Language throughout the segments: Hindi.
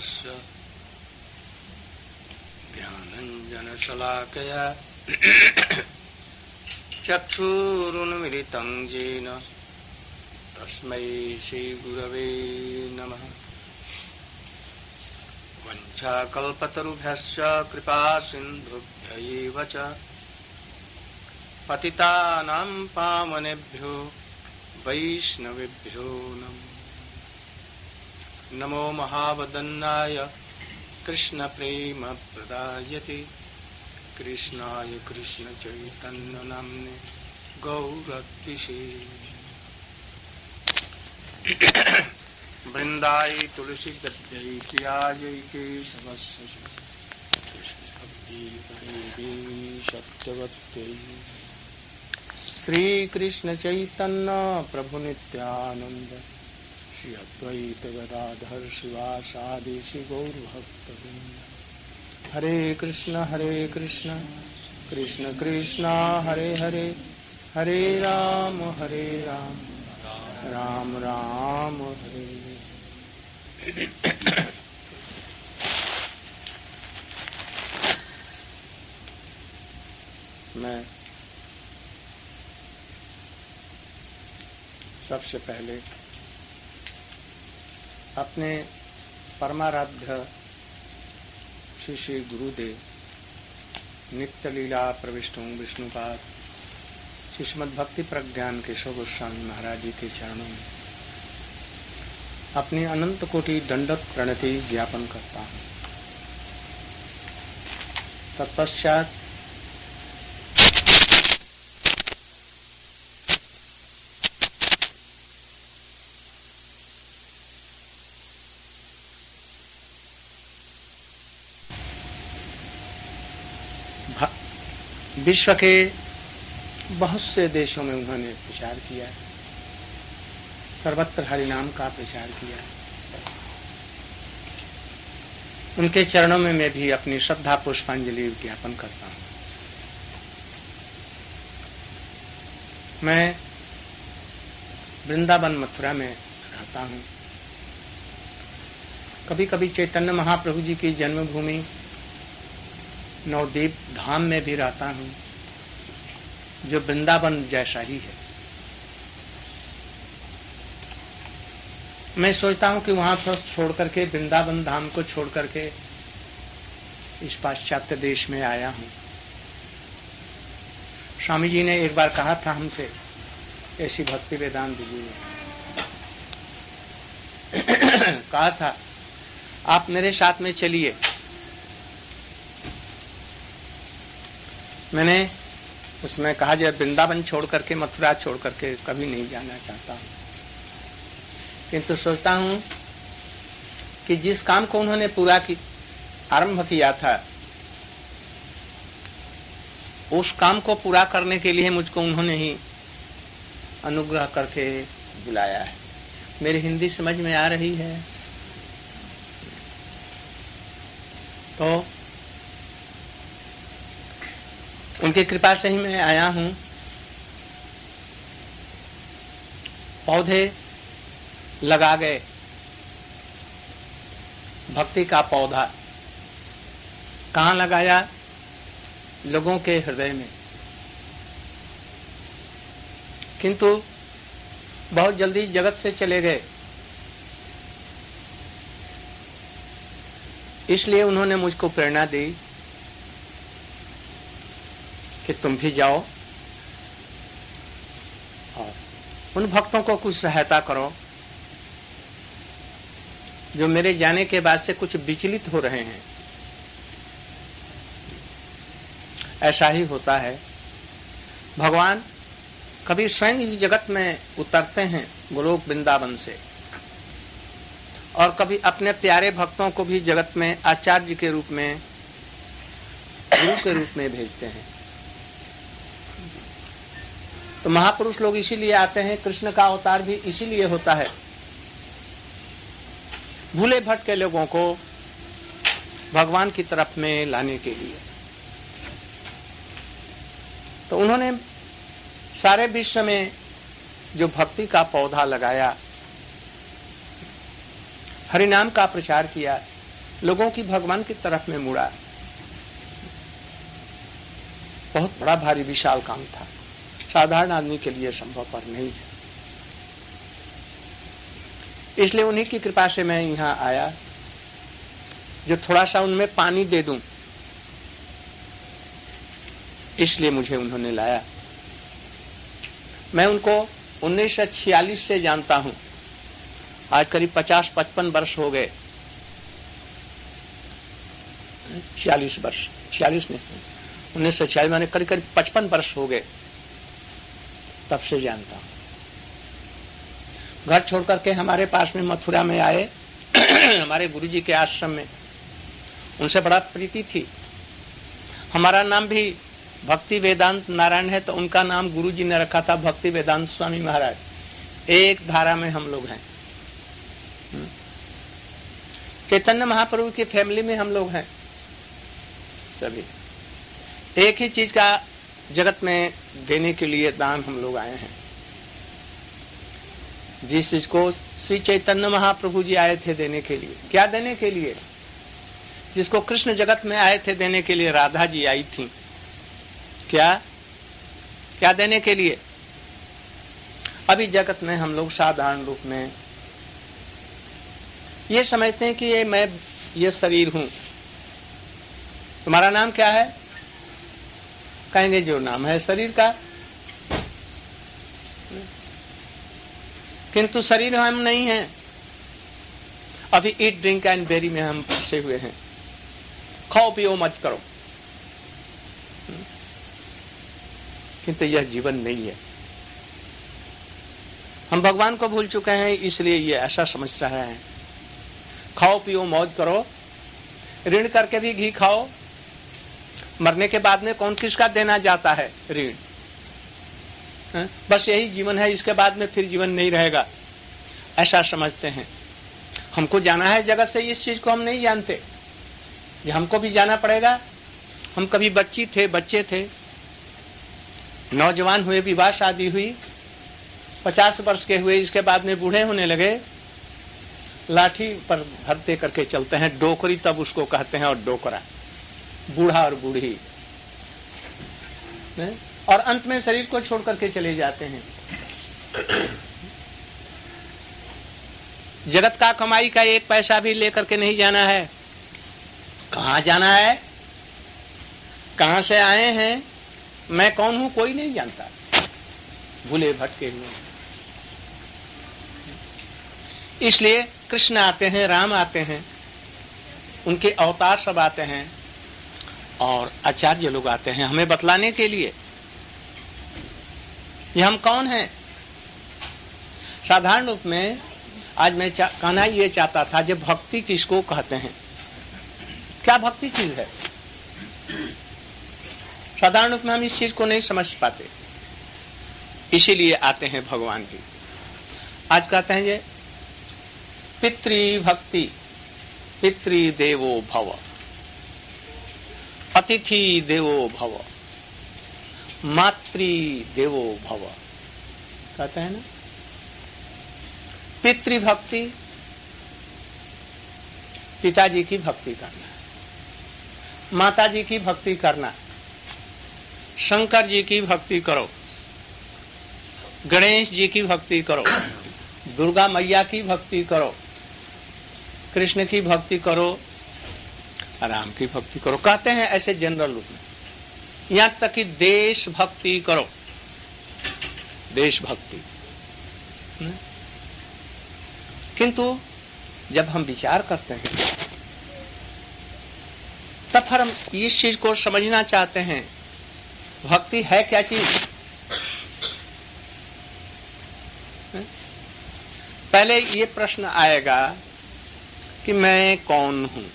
तस्य ज्ञानञ्जनशलाकया चक्षुरुन्मिलितं येन तस्मै श्रीगुरवे नमः। वञ्चाकल्पतरुभ्यश्च कृपासिन्धुभ्य च पतितानां पावनेभ्यो वैष्णवेभ्यो नमो महावदन्नाय कृष्णप्रेमप्रदायते कृष्णाय कृष्णचैतन्यनाम्ने गौरतिशे वृन्दाय तुलसीगद्यै सियायै केशवस्य सत्यवत्यै श्रीकृष्ण चैतन्य प्रभु नित्यानंद श्री अद्वैत गदाधर शिवासादि श्री गौरभक्तवृंद। हरे कृष्ण कृष्ण कृष्ण हरे हरे, हरे राम राम राम हरे हरे। मैं सबसे पहले अपने परमाराध्य श्री श्री गुरुदेव नित्य लीला प्रविष्ट विष्णुपाद श्रीमद् भक्ति प्रज्ञान केशव गोस्वामी महाराज जी के चरणों में अपनी अनंत कोटि दंडक प्रणति ज्ञापन करता हूँ। तत्पश्चात विश्व के बहुत से देशों में उन्होंने प्रचार किया, सर्वत्र हरिनाम का प्रचार किया। उनके चरणों में मैं भी अपनी श्रद्धा पुष्पांजलि ज्ञापन करता हूँ। मैं वृंदावन मथुरा में रहता हूँ। कभी कभी चैतन्य महाप्रभु जी की जन्मभूमि नवद्वीप धाम में भी रहता हूँ, जो वृंदावन जैसा ही है। मैं सोचता हूँ कि वहां पर छोड़ करके, वृंदावन धाम को छोड़ करके इस पाश्चात्य देश में आया हूँ। स्वामी जी ने एक बार कहा था हमसे, ऐसी भक्ति वेदांत जी ने कहा था, आप मेरे साथ में चलिए। मैंने उसमें कहा, जब वृंदावन छोड़ करके, मथुरा छोड़ करके कभी नहीं जाना चाहता हूं, किंतु सोचता हूं कि जिस काम को उन्होंने आरंभ किया था, उस काम को पूरा करने के लिए मुझको उन्होंने ही अनुग्रह करके बुलाया है। मेरी हिंदी समझ में आ रही है तो उनकी कृपा से ही मैं आया हूं। पौधे लगा गए, भक्ति का पौधा कहां लगाया? लोगों के हृदय में। किंतु बहुत जल्दी जगत से चले गए, इसलिए उन्होंने मुझको प्रेरणा दी कि तुम भी जाओ और उन भक्तों को कुछ सहायता करो जो मेरे जाने के बाद से कुछ विचलित हो रहे हैं। ऐसा ही होता है, भगवान कभी स्वयं इस जगत में उतरते हैं गोलोक वृंदावन से, और कभी अपने प्यारे भक्तों को भी जगत में आचार्य के रूप में, गुरु के रूप में भेजते हैं। तो महापुरुष लोग इसीलिए आते हैं, कृष्ण का अवतार भी इसीलिए होता है, भूले भटके लोगों को भगवान की तरफ में लाने के लिए। तो उन्होंने सारे विश्व में जो भक्ति का पौधा लगाया, हरिनाम का प्रचार किया, लोगों की भगवान की तरफ में मुड़ा। बहुत बड़ा भारी विशाल काम था, साधारण आदमी के लिए संभवपर नहीं है। इसलिए उन्हीं की कृपा से मैं यहां आया, जो थोड़ा सा उनमें पानी दे दूं, इसलिए मुझे उन्होंने लाया। मैं उनको 1946 से जानता हूं, आज करीब 50-55 वर्ष हो गए। 46 वर्ष, 46 नहीं, 1946 मैंने करीब 55 वर्ष हो गए, तब से जानता हूं। घर छोड़ करके हमारे पास में मथुरा में आए हमारे गुरुजी के आश्रम में, उनसे बड़ा प्रीति थी। हमारा नाम भी भक्ति वेदांत नारायण है, तो उनका नाम गुरुजी ने रखा था भक्ति वेदांत स्वामी महाराज। एक धारा में हम लोग हैं। चैतन्य महाप्रभु की फैमिली में हम लोग हैं सभी। एक ही चीज का जगत में देने के लिए दान हम लोग आए हैं। जिस चीज को श्री चैतन्य महाप्रभु जी आए थे देने के लिए, क्या देने के लिए? जिसको कृष्ण जगत में आए थे देने के लिए, राधा जी आई थी। क्या क्या देने के लिए? अभी जगत में हम लोग साधारण रूप में ये समझते हैं कि ये शरीर हूं। तुम्हारा नाम क्या है? कहेंगे जो नाम है शरीर का, किंतु शरीर हम नहीं हैं। अभी ईट ड्रिंक एंड बेरी में हम फंसे हुए हैं। खाओ पियो मत करो, किंतु यह जीवन नहीं है। हम भगवान को भूल चुके हैं, इसलिए ये ऐसा समझ रहा है। खाओ पियो मौज करो, ऋण करके भी घी खाओ। मरने के बाद में कौन किसका देना जाता है ऋण? बस यही जीवन है, इसके बाद में फिर जीवन नहीं रहेगा, ऐसा समझते हैं। हमको जाना है जगत से, इस चीज को हम नहीं जानते। ये हमको भी जाना पड़ेगा। हम कभी बच्चे थे, नौजवान हुए, विवाह शादी हुई, 50 वर्ष के हुए, इसके बाद में बूढ़े होने लगे, लाठी पर धरते करके चलते हैं। डोकरी तब उसको कहते हैं, और डोकरा, बूढ़ा और बूढ़ी, और अंत में शरीर को छोड़ करके चले जाते हैं। जगत का कमाई का एक पैसा भी लेकर के नहीं जाना है। कहां जाना है, कहां से आए हैं, मैं कौन हूं, कोई नहीं जानता। भूले भटके हुए। इसलिए कृष्ण आते हैं, राम आते हैं, उनके अवतार सब आते हैं, और आचार्य लोग आते हैं हमें बतलाने के लिए ये हम कौन हैं। साधारण रूप में आज मैं कहना ये चाहता था, जब भक्ति किसको कहते हैं, क्या भक्ति चीज है। साधारण रूप में हम इस चीज को नहीं समझ पाते, इसीलिए आते हैं भगवान की। आज कहते हैं ये पितृभक्ति, पितृदेवो भव, अतिथि देवो भव, मातृदेवो भव, कहते हैं ना। पितृभक्ति, पिताजी की भक्ति करना, माताजी की भक्ति करना, शंकर जी की भक्ति करो, गणेश जी की भक्ति करो, दुर्गा मैया की भक्ति करो, कृष्ण की भक्ति करो, राम की भक्ति करो, कहते हैं ऐसे जनरल रूप में। यहां तक कि देश भक्ति करो, देशभक्ति। किंतु जब हम विचार करते हैं तब फिर हम इस चीज को समझना चाहते हैं, भक्ति है क्या चीज। पहले ये प्रश्न आएगा कि मैं कौन हूं।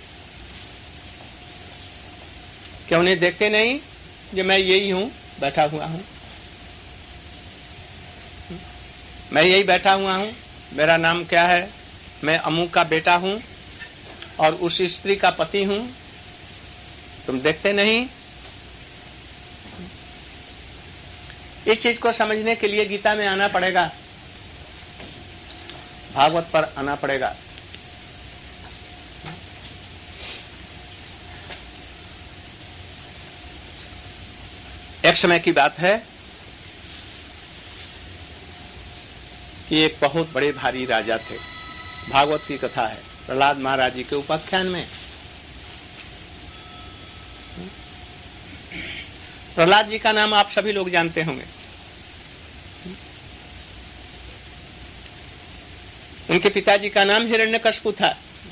क्या उन्हें देखते नहीं जो मैं यही हूं, बैठा हुआ हूं, मैं यही बैठा हुआ हूं, मेरा नाम क्या है, मैं अमुक का बेटा हूं और उस स्त्री का पति हूं। तुम देखते नहीं। इस चीज को समझने के लिए गीता में आना पड़ेगा, भागवत पर आना पड़ेगा। एक समय की बात है कि एक बहुत बड़े भारी राजा थे। भागवत की कथा है प्रहलाद महाराज जी के उपाख्यान में। प्रहलाद जी का नाम आप सभी लोग जानते होंगे। उनके पिताजी का नाम हिरण्यकशिपु था।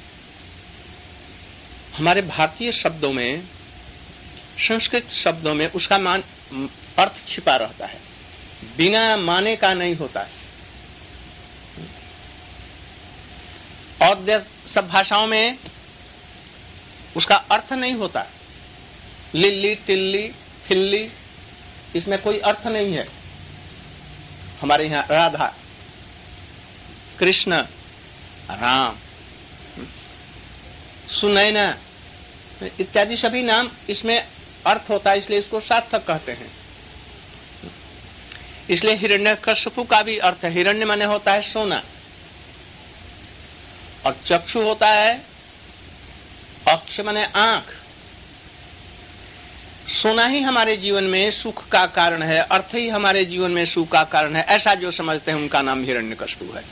हमारे भारतीय शब्दों में, संस्कृत शब्दों में उसका अर्थ छिपा रहता है, बिना माने का नहीं होता है। और सब भाषाओं में उसका अर्थ नहीं होता। लिल्ली, टिल्ली, फिल्ली, इसमें कोई अर्थ नहीं है। हमारे यहां राधा, कृष्ण, राम, सुनैना इत्यादि सभी नाम इसमें अर्थ होता है, इसलिए इसको सार्थक कहते हैं। इसलिए हिरण्यकशिपु का भी अर्थ है। हिरण्य माने होता है सोना, और चक्षु होता है, अक्ष माने आंख। सोना ही हमारे जीवन में सुख का कारण है, अर्थ ही हमारे जीवन में सुख का कारण है, ऐसा जो समझते हैं उनका नाम हिरण्यकशिपु है।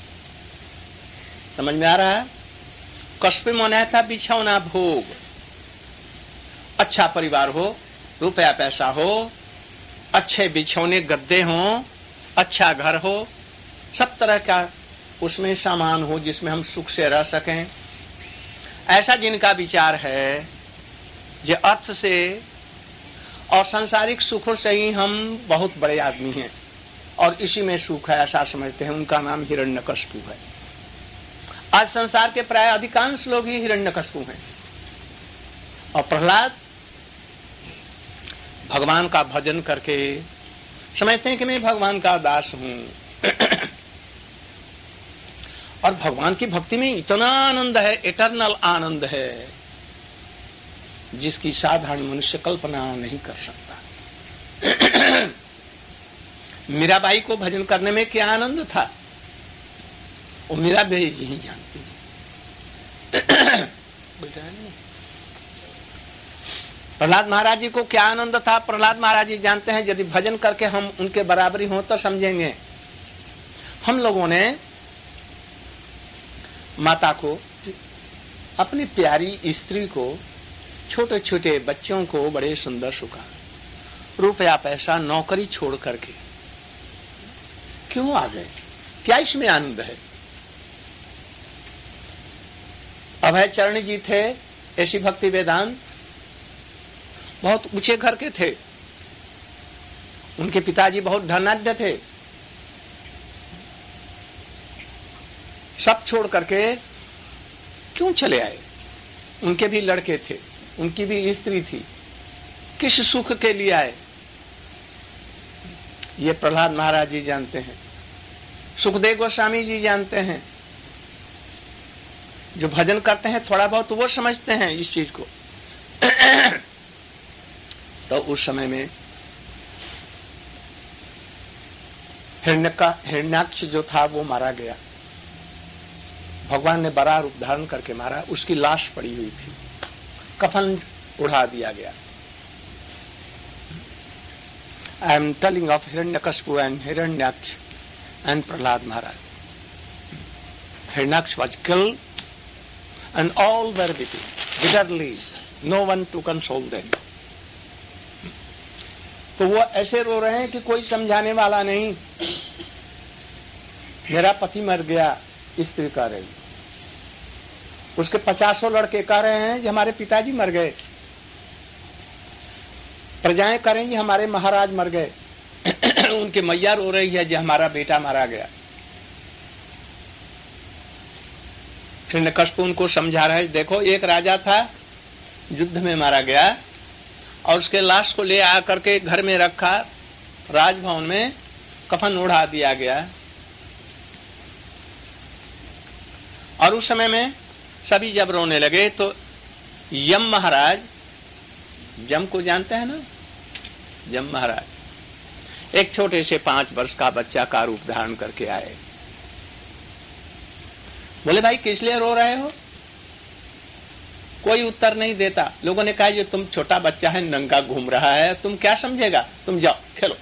समझ में आ रहा है? कशिपु माने था बिछौना भोग। अच्छा परिवार हो, रुपया पैसा हो, अच्छे बिछौने गद्दे हो, अच्छा घर हो, सब तरह का उसमें सामान हो जिसमें हम सुख से रह सकें, ऐसा जिनका विचार है जो अर्थ से और सांसारिक सुखों से ही हम बहुत बड़े आदमी हैं और इसी में सुख है, ऐसा समझते हैं, उनका नाम हिरण्यकशिपु है। आज संसार के प्राय अधिकांश लोग ही हिरण्यकशिपु हैं। और प्रहलाद भगवान का भजन करके समझते हैं कि मैं भगवान का दास हूं। और भगवान की भक्ति में इतना आनंद है, इटर्नल आनंद है, जिसकी साधारण मनुष्य कल्पना नहीं कर सकता। मीराबाई को भजन करने में क्या आनंद था, वो मीराबाई जी ही जानती है। प्रहलाद महाराज जी को क्या आनंद था, प्रहलाद महाराज जी जानते हैं। यदि भजन करके हम उनके बराबरी हो तो समझेंगे। हम लोगों ने माता को, अपनी प्यारी स्त्री को, छोटे छोटे बच्चों को बड़े सुंदर सुखा, रुपया पैसा नौकरी छोड़ करके क्यों आ गए? क्या इसमें आनंद है? अभय चरण जी थे, ऐसी भक्ति वेदांत, बहुत ऊंचे घर के थे। उनके पिताजी बहुत धनाढ्य थे। सब छोड़ करके क्यों चले आए? उनके भी लड़के थे, उनकी भी स्त्री थी, किस सुख के लिए आए? ये प्रहलाद महाराज जी जानते हैं, सुखदेव गोस्वामी जी जानते हैं। जो भजन करते हैं थोड़ा बहुत वो समझते हैं इस चीज को। तो उस समय में हिरण्याक्ष जो था वो मारा गया। भगवान ने बड़ा रूप धारण करके मारा। उसकी लाश पड़ी हुई थी, कफन उड़ा दिया गया। I am telling of Hiranyakashipu and Hiranyaksha and Prahlad Maharaj. Hiranyaksh was killed and all were weeping bitterly, no one to console them. तो वो ऐसे रो रहे हैं कि कोई समझाने वाला नहीं. मेरा पति मर गया, स्त्री कह रही. उसके 50 लड़के कह रहे हैं कि हमारे पिताजी मर गए. प्रजाएं करेंगी हमारे महाराज मर गए. उनके मैया रो रही है कि हमारा बेटा मारा गया. हिरण्यकशिपु उनको समझा रहा है, देखो एक राजा था, युद्ध में मारा गया और उसके लाश को ले आकर के घर में रखा, राजभवन में कफन उड़ा दिया गया. और उस समय में सभी जब रोने लगे तो यम महाराज, यम को जानते हैं ना, यम महाराज एक छोटे से 5 वर्ष का बच्चा का रूप धारण करके आए. बोले भाई किस लिए रो रहे हो? कोई उत्तर नहीं देता। लोगों ने कहा ये तुम छोटा बच्चा है, नंगा घूम रहा है, तुम क्या समझेगा, तुम जाओ खेलो।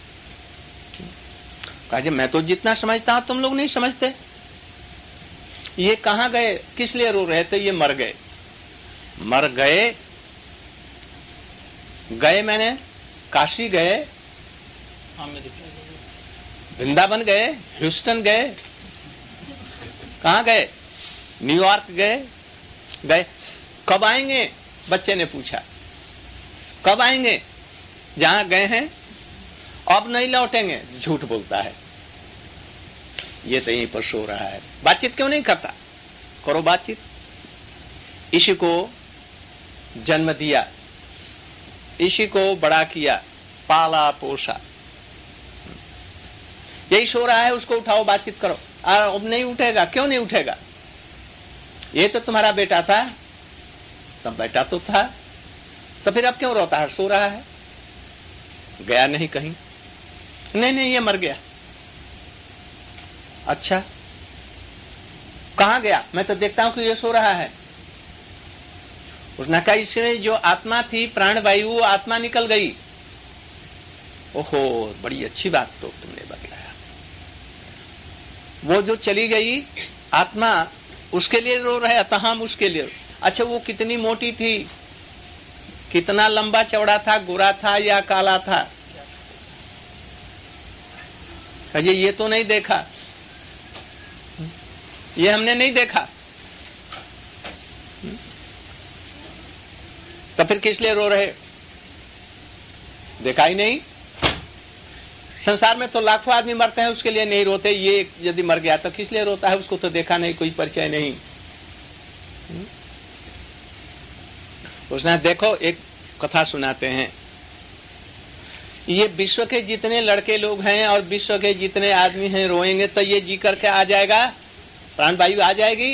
कहा जी मैं तो जितना समझता हूं तुम लोग नहीं समझते। ये कहां गए, किस लिए रो रहे थे, ये मर गए। मर गए, गए मैंने काशी गए, वृंदावन गए, ह्यूस्टन गए, कहां गए, न्यूयॉर्क गए। कब आएंगे, बच्चे ने पूछा, कब आएंगे, जहां गए हैं अब नहीं लौटेंगे। झूठ बोलता है, ये तो यहीं पर सो रहा है। बातचीत क्यों नहीं करता, करो बातचीत। इसी को जन्म दिया, इसी को बड़ा किया, पाला पोसा, यही सो रहा है, उसको उठाओ, बातचीत करो। अब नहीं उठेगा, क्यों नहीं उठेगा, ये तो तुम्हारा बेटा था, तब बेटा तो था, तो फिर अब क्यों रोता है, सो रहा है, गया नहीं कहीं। नहीं ये मर गया। अच्छा कहां गया, मैं तो देखता हूं कि ये सो रहा है। उसने कहा इसमें जो आत्मा थी, प्राणवायु, वो आत्मा निकल गई। ओहो बड़ी अच्छी बात तो तुमने बतलाया, वो जो चली गई आत्मा, उसके लिए रो रहे था हम, उसके लिए। अच्छा वो कितनी मोटी थी, कितना लंबा चौड़ा था, गोरा था या काला था, कहिए ये तो नहीं देखा, ये हमने नहीं देखा, तो फिर किस लिए रो रहे, देखा ही नहीं। संसार में तो लाखों आदमी मरते हैं, उसके लिए नहीं रोते, ये यदि मर गया तो किस लिए रोता है, उसको तो देखा नहीं, कोई परिचय नहीं। उसने देखो एक कथा सुनाते हैं, ये विश्व के जितने लड़के लोग हैं और विश्व के जितने आदमी हैं रोएंगे तो ये जी करके आ जाएगा, प्राणवायु आ जाएगी,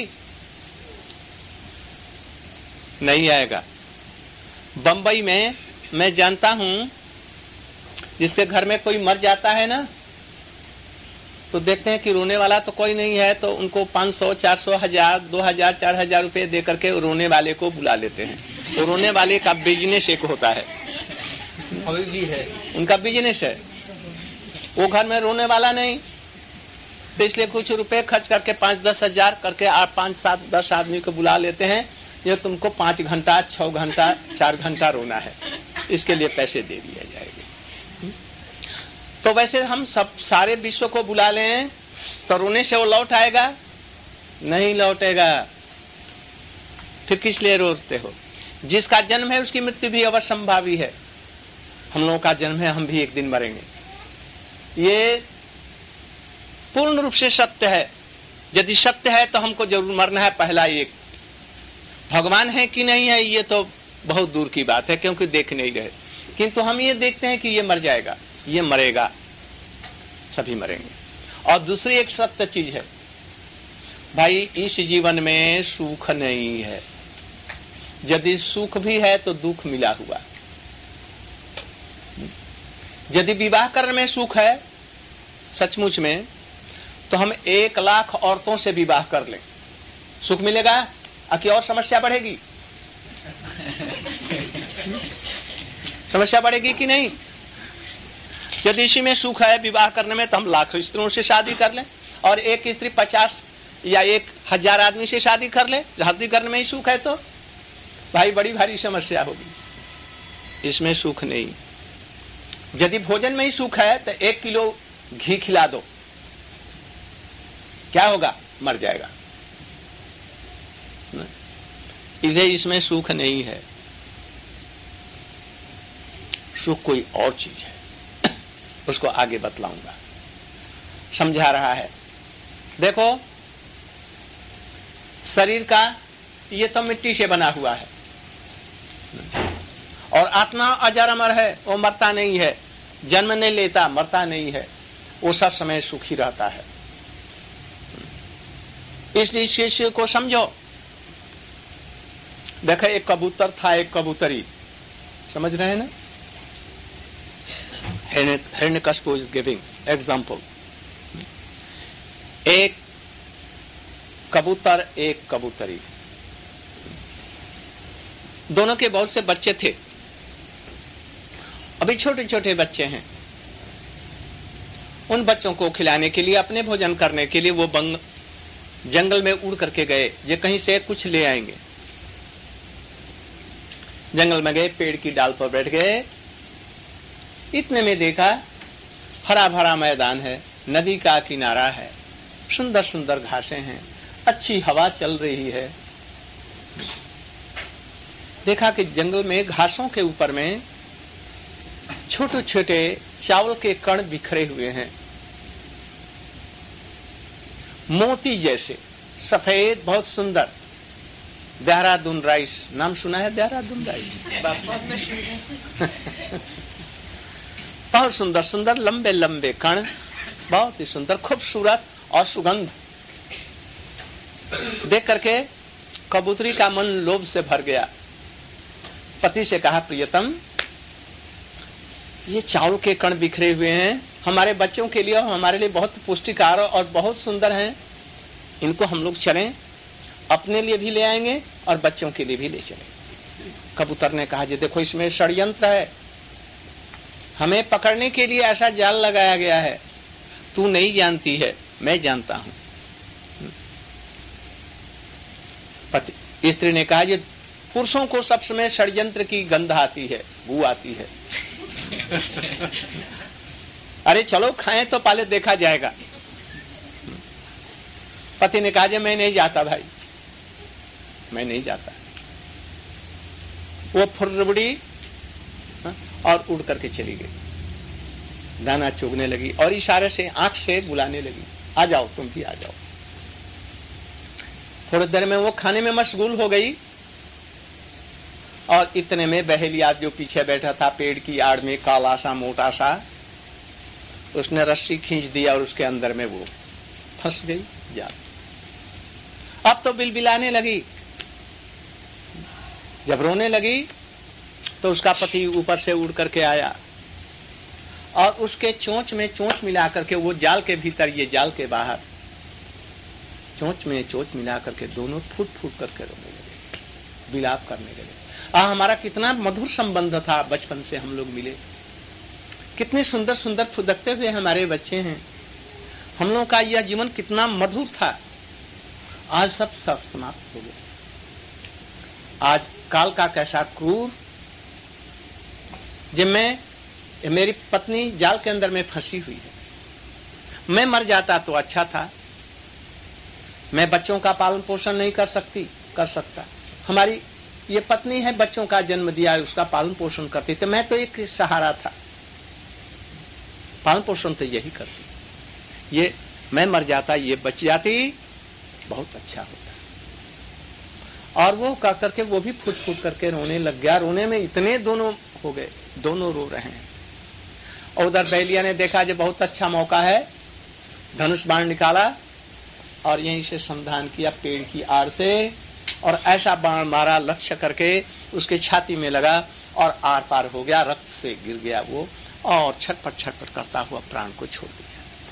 नहीं आएगा। बंबई में मैं जानता हूं, जिसके घर में कोई मर जाता है ना, तो देखते हैं कि रोने वाला तो कोई नहीं है, तो उनको 500, 400, 1000, 2000, 4000 रुपए दे करके रोने वाले को बुला लेते हैं। तो रोने वाले का बिजनेस एक होता है, अभी भी है, उनका बिजनेस है, वो घर में रोने वाला नहीं, तो इसलिए कुछ रुपए खर्च करके 5-10 हजार करके 5-7-10 आदमी को बुला लेते हैं, ये तुमको 5 घंटा, 6 घंटा, 4 घंटा रोना है, इसके लिए पैसे दे दिए जाएंगे। तो वैसे हम सब सारे विश्व को बुला लें तो रोने से वो लौट आएगा, नहीं लौटेगा, फिर किस लिए रोते हो। जिसका जन्म है उसकी मृत्यु भी अवश्य संभावी है, हम लोगों का जन्म है, हम भी एक दिन मरेंगे, ये पूर्ण रूप से सत्य है। यदि सत्य है तो हमको जरूर मरना है, पहला एक। भगवान है कि नहीं है ये तो बहुत दूर की बात है, क्योंकि देख नहीं रहे, किंतु हम ये देखते हैं कि ये मर जाएगा, ये मरेगा, सभी मरेंगे। और दूसरी एक सत्य चीज है भाई, इस जीवन में सुख नहीं है, यदि सुख भी है तो दुख मिला हुआ। यदि विवाह करने में सुख है सचमुच में, तो हम 1 लाख औरतों से विवाह कर लें, सुख मिलेगा, कि और समस्या बढ़ेगी, समस्या बढ़ेगी कि नहीं। यदि इसी में सुख है विवाह करने में, तो हम लाख स्त्रियों से शादी कर लें, और एक स्त्री 50 या 1000 आदमी से शादी कर ले, शादी करने में ही सुख है, तो भाई बड़ी भारी समस्या होगी, इसमें सुख नहीं। यदि भोजन में ही सुख है तो 1 किलो घी खिला दो, क्या होगा, मर जाएगा। इधर इसमें सुख नहीं है, सुख कोई और चीज है, उसको आगे बतलाऊंगा, समझा रहा है। देखो शरीर का ये तो मिट्टी से बना हुआ है, और आत्मा अजर अमर है, वो मरता नहीं है, जन्म नहीं लेता, मरता नहीं है, वो सब समय सुखी रहता है। इसलिए इस चीज को समझो। देखो एक कबूतर था, एक कबूतरी, समझ रहे हैं ना, हिरण्यकशिपु इज गिविंग एग्जाम्पल। एक कबूतर, एक कबूतरी, दोनों के बहुत से बच्चे थे, अभी छोटे छोटे बच्चे हैं। उन बच्चों को खिलाने के लिए, अपने भोजन करने के लिए वो जंगल में उड़ करके गए, ये कहीं से कुछ ले आएंगे। जंगल में गए, पेड़ की डाल पर बैठ गए। इतने में देखा हरा भरा मैदान है, नदी का किनारा है, सुंदर सुंदर घासें हैं, अच्छी हवा चल रही है। देखा कि जंगल में घासों के ऊपर में छोटे छोटे चावल के कण बिखरे हुए हैं, मोती जैसे, सफेद, बहुत सुंदर। देहरादून राइस नाम सुना है? देहरादून राइस बहुत सुंदर सुंदर लंबे लंबे कण, बहुत ही सुंदर, खूबसूरत और सुगंध। देख करके कबूतरी का मन लोभ से भर गया। पति से कहा, प्रियतम, ये चावल के कण बिखरे हुए हैं, हमारे बच्चों के लिए और हमारे लिए बहुत पुष्टिक आहार और बहुत सुंदर हैं। इनको हम लोग चलें, अपने लिए भी ले आएंगे और बच्चों के लिए भी ले चलें। कबूतर ने कहा, जी देखो, इसमें षड्यंत्र है, हमें पकड़ने के लिए ऐसा जाल लगाया गया है। तू नहीं जानती है, मैं जानता हूं। पति स्त्री ने कहा, जी पुरुषों को सब समय षड्यंत्र की गंध आती है, बू आती है। अरे चलो खाएं तो पहले देखा जाएगा। पति ने कहा, मैं नहीं जाता भाई, मैं नहीं जाता। वो फुर्रबड़ी और उड़ करके चली गई, दाना चुगने लगी और इशारे से, आंख से बुलाने लगी, आ जाओ, तुम भी आ जाओ। थोड़ी देर में वो खाने में मशगूल हो गई और इतने में बहेलिया जो पीछे बैठा था पेड़ की आड़ में, काला सा मोटा सा, उसने रस्सी खींच दिया और उसके अंदर में वो फंस गई जाल। अब तो बिलबिलाने लगी। जब रोने लगी तो उसका पति ऊपर से उड़ करके आया और उसके चोंच में चोंच मिला करके, वो जाल के भीतर, ये जाल के बाहर, चोंच में चोंच मिला करके दोनों फूट फूट करके रोने लगे, विलाप करने लगे। हमारा कितना मधुर संबंध था, बचपन से हम लोग मिले, कितने सुंदर सुंदर फुदकते हुए हमारे बच्चे हैं, हम लोगों का यह जीवन कितना मधुर था। आज सब समाप्त हो गया। आज काल का कैसा क्रूर, जब मेरी पत्नी जाल के अंदर में फंसी हुई है, मैं मर जाता तो अच्छा था। मैं बच्चों का पालन पोषण नहीं कर सकता। हमारी ये पत्नी है, बच्चों का जन्म दिया, उसका पालन पोषण करती, तो मैं तो एक सहारा था, पालन पोषण तो यही करती। ये मैं मर जाता, ये बच जाती, बहुत अच्छा होता। और वो कह करके वो भी फुट फुट करके रोने लग गया। रोने में इतने दोनों हो गए, दोनों रो रहे हैं। और उधर बैलिया ने देखा जो बहुत अच्छा मौका है, धनुष बाण निकाला और यहीं से संधान किया पेड़ की आड़ से, और ऐसा बाण मारा लक्ष्य करके, उसके छाती में लगा और आर पार हो गया, रक्त से गिर गया वो, और छटपट छटपट करता हुआ प्राण को छोड़ दिया।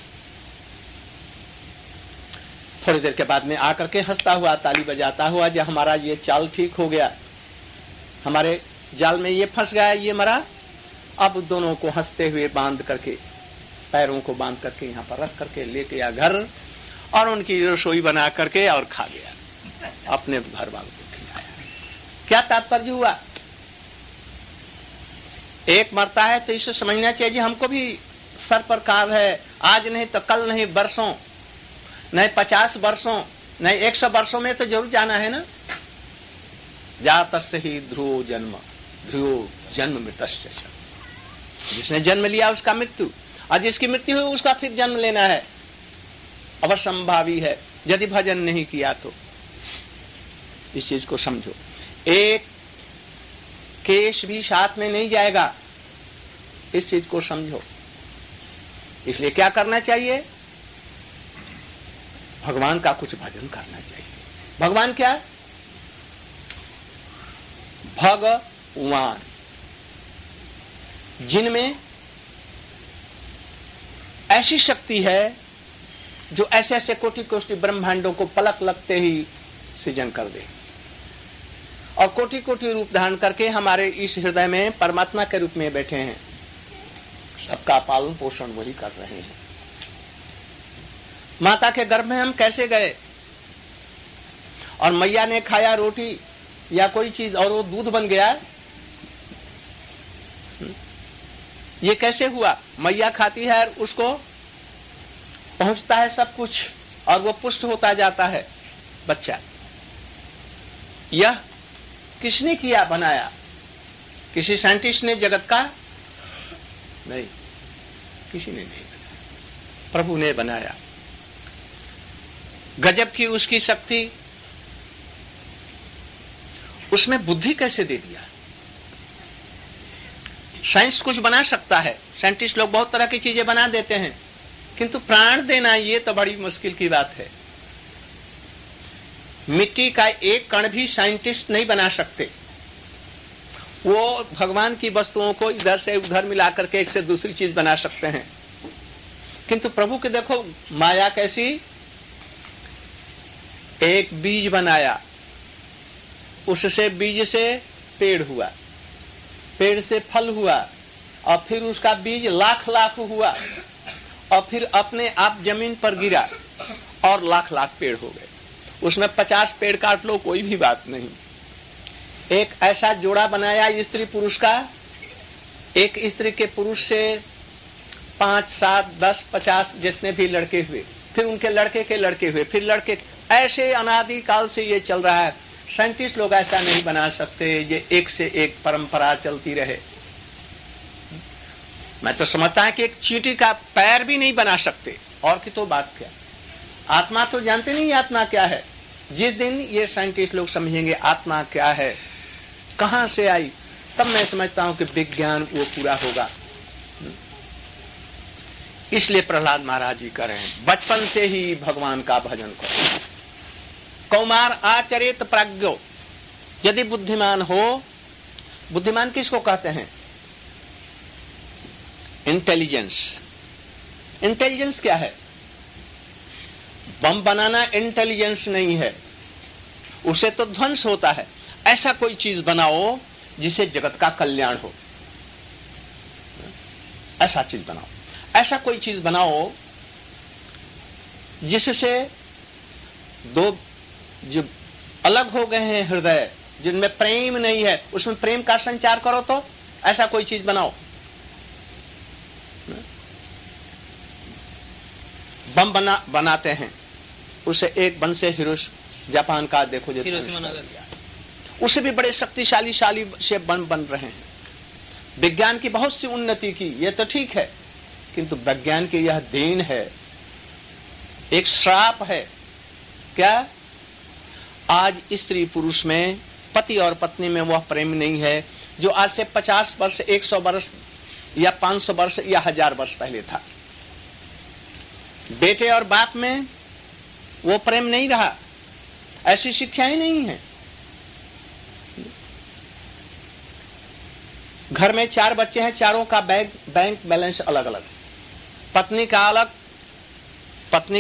थोड़ी देर के बाद में आकर के हंसता हुआ, ताली बजाता हुआ, जो हमारा ये चाल ठीक हो गया, हमारे जाल में ये फंस गया, ये मरा। अब दोनों को हंसते हुए बांध करके, पैरों को बांध करके यहाँ पर रख करके लेके गया घर, और उनकी रसोई बना करके और खा गया, अपने घर वालों को खिलाया। क्या तात्पर्य हुआ? एक मरता है तो इसे समझना चाहिए हमको भी सर पर कार है, आज नहीं तो कल, नहीं बरसों, नहीं 50 वर्षों, नहीं 100 वर्षों में तो जरूर जाना है ना। जातस्य ही ध्रुवो जन्म मृतस्य। जिसने जन्म लिया उसका मृत्यु, और जिसकी मृत्यु हुई उसका फिर जन्म लेना है, अवसंभावी है, यदि भजन नहीं किया तो। इस चीज को समझो। एक केश भी साथ में नहीं जाएगा, इस चीज को समझो। इसलिए क्या करना चाहिए? भगवान का कुछ भजन करना चाहिए। भगवान क्या? भगवान, जिनमें ऐसी शक्ति है जो ऐसे ऐसे कोटि कोटि ब्रह्मांडों को पलक लगते ही सृजन कर दे, और कोटि कोटि रूप धारण करके हमारे इस हृदय में परमात्मा के रूप में बैठे हैं। सबका पालन पोषण वही कर रहे हैं। माता के गर्भ में हम कैसे गए और मैया ने खाया रोटी या कोई चीज और वो दूध बन गया, ये कैसे हुआ? मैया खाती है और उसको पहुंचता है सब कुछ और वो पुष्ट होता जाता है बच्चा। यह किसने किया, बनाया? किसी साइंटिस्ट ने जगत का? नहीं, किसी ने नहीं बनाया, प्रभु ने बनाया। गजब की उसकी शक्ति, उसमें बुद्धि कैसे दे दिया। साइंस कुछ बना सकता है, साइंटिस्ट लोग बहुत तरह की चीजें बना देते हैं, किंतु प्राण देना ये तो बड़ी मुश्किल की बात है। मिट्टी का एक कण भी साइंटिस्ट नहीं बना सकते। वो भगवान की वस्तुओं को इधर से उधर मिला करके एक से दूसरी चीज बना सकते हैं, किंतु प्रभु के देखो माया कैसी। एक बीज बनाया, उससे बीज से पेड़ हुआ, पेड़ से फल हुआ, और फिर उसका बीज लाख लाख हुआ, और फिर अपने आप जमीन पर गिरा और लाख लाख पेड़ हो गए। उसमें 50 पेड़ काट लो, कोई भी बात नहीं। एक ऐसा जोड़ा बनाया स्त्री पुरुष का, एक स्त्री के पुरुष से 5, 7, 10, 50 जितने भी लड़के हुए, फिर उनके लड़के के लड़के हुए, फिर लड़के, ऐसे अनादि काल से ये चल रहा है। साइंटिस्ट लोग ऐसा नहीं बना सकते ये एक से एक परंपरा चलती रहे। मैं तो समझता हूं कि एक चींटी का पैर भी नहीं बना सकते, और की तो बात क्या। आत्मा तो जानते नहीं आत्मा क्या है। जिस दिन ये साइंटिस्ट लोग समझेंगे आत्मा क्या है, कहां से आई, तब मैं समझता हूं कि विज्ञान वो पूरा होगा। इसलिए प्रहलाद महाराज जी कह रहे हैं बचपन से ही भगवान का भजन करो। कौमार आचरित प्राज्ञो, यदि बुद्धिमान हो। बुद्धिमान किसको कहते हैं? इंटेलिजेंस। इंटेलिजेंस क्या है? बम बनाना इंटेलिजेंस नहीं है, उसे तो ध्वंस होता है। ऐसा कोई चीज बनाओ जिसे जगत का कल्याण हो, ऐसा चीज बनाओ। ऐसा कोई चीज बनाओ जिससे दो जो अलग हो गए हैं हृदय, जिनमें प्रेम नहीं है, उसमें प्रेम का संचार करो। तो ऐसा कोई चीज बनाओ। बम बनाते हैं, उसे एक बम से जापान का देखो, उसे भी बड़े शक्तिशाली से बम बन रहे हैं। विज्ञान की बहुत सी उन्नति की, ये तो ठीक है, किंतु विज्ञान की यह देन है, एक श्राप है। क्या? आज स्त्री पुरुष में, पति और पत्नी में वह प्रेम नहीं है जो आज से 50 वर्ष, 100 वर्ष या 500 वर्ष या 1000 वर्ष पहले था। बेटे और बाप में वो प्रेम नहीं रहा, ऐसी शिक्षाएं नहीं है। घर में 4 बच्चे हैं, चारों का बैंक बैलेंस अलग अलग, पत्नी का अलग, पति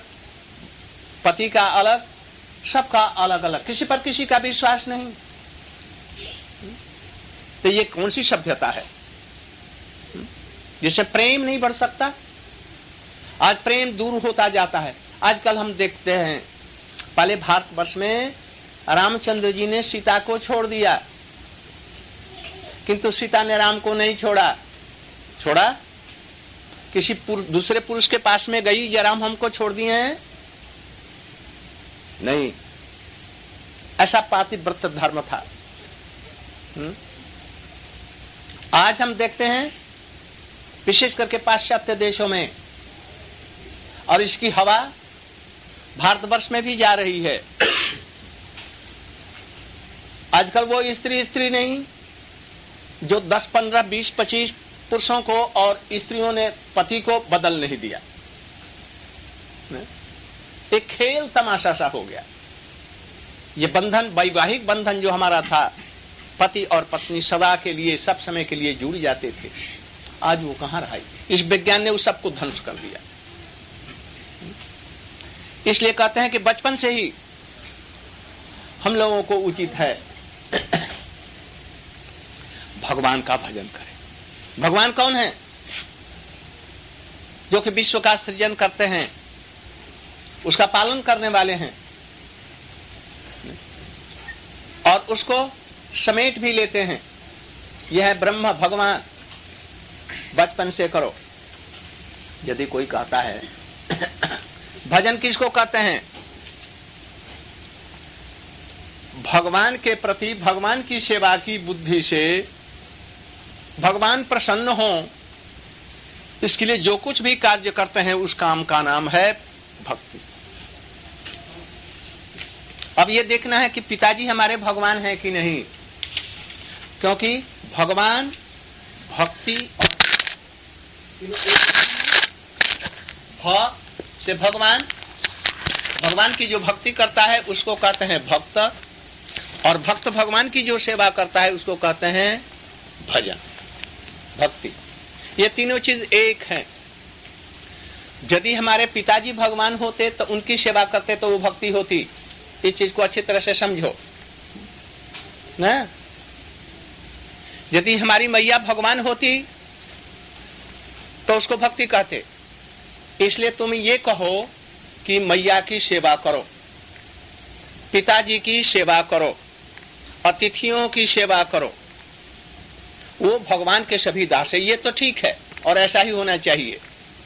का अलग, सबका अलग अलग, किसी पर किसी का विश्वास नहीं। तो ये कौन सी सभ्यता है जिससे प्रेम नहीं बढ़ सकता? आज प्रेम दूर होता जाता है। आजकल हम देखते हैं, पहले भारतवर्ष में रामचंद्र जी ने सीता को छोड़ दिया, किंतु सीता ने राम को नहीं छोड़ा। किसी दूसरे पुरुष के पास में गई, ये राम हमको छोड़ दिए हैं? नहीं, ऐसा पातिव्रत धर्म था। आज हम देखते हैं विशेष करके पाश्चात्य देशों में, और इसकी हवा भारतवर्ष में भी जा रही है। आजकल वो स्त्री नहीं जो 10, 15, 20, 25 पुरुषों को और स्त्रियों ने पति को बदल नहीं दिया। एक खेल तमाशा सा हो गया। ये बंधन, वैवाहिक बंधन जो हमारा था, पति और पत्नी सदा के लिए, सब समय के लिए जुड़ जाते थे, आज वो कहां रहा? इस विज्ञान ने उस सबको ध्वंस कर दिया। इसलिए कहते हैं कि बचपन से ही हम लोगों को उचित है भगवान का भजन करें। भगवान कौन है? जो कि विश्व का सृजन करते हैं, उसका पालन करने वाले हैं और उसको समेट भी लेते हैं। यह है ब्रह्म भगवान, बचपन से करो। यदि कोई कहता है भजन किसको कहते हैं? भगवान के प्रति, भगवान की सेवा की बुद्धि से भगवान प्रसन्न हो, इसके लिए जो कुछ भी कार्य करते हैं उस काम का नाम है भक्ति। अब ये देखना है कि पिताजी हमारे भगवान हैं कि नहीं, क्योंकि भगवान, भक्ति और से भगवान, भगवान की जो भक्ति करता है उसको कहते हैं भक्त, और भक्त भगवान की जो सेवा करता है उसको कहते हैं भजन, भक्ति। ये तीनों चीज एक है। यदि हमारे पिताजी भगवान होते तो उनकी सेवा करते तो वो भक्ति होती। इस चीज को अच्छी तरह से समझो ना। यदि हमारी मैया भगवान होती तो उसको भक्ति कहते। इसलिए तुम ये कहो कि मैया की सेवा करो, पिताजी की सेवा करो, अतिथियों की सेवा करो, वो भगवान के सभी दास है। ये तो ठीक है और ऐसा ही होना चाहिए।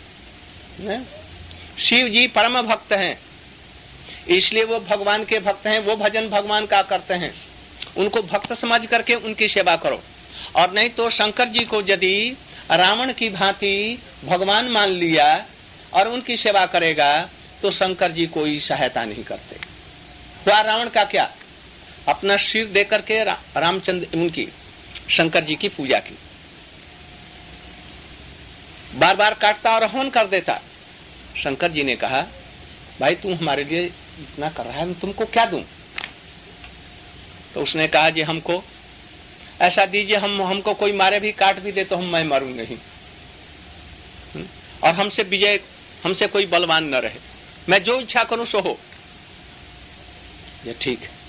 शिव जी परम भक्त हैं, इसलिए वो भगवान के भक्त हैं, वो भजन भगवान का करते हैं। उनको भक्त समझ करके उनकी सेवा करो। और नहीं तो शंकर जी को यदि रावण की भांति भगवान मान लिया और उनकी सेवा करेगा तो शंकर जी कोई सहायता नहीं करते। हुआ रावण का क्या? अपना सिर दे करके रामचंद्र उनकी शंकर जी की पूजा की, बार बार काटता और हवन कर देता। शंकर जी ने कहा, भाई तू हमारे लिए इतना कर रहा है, मैं तुमको क्या दूं? तो उसने कहा, जी हमको ऐसा दीजिए, हमको कोई मारे भी, काट भी दे तो मैं मरूं नहीं, और हमसे विजय, हमसे कोई बलवान न रहे, मैं जो इच्छा करूं सो हो। ये ठीक है।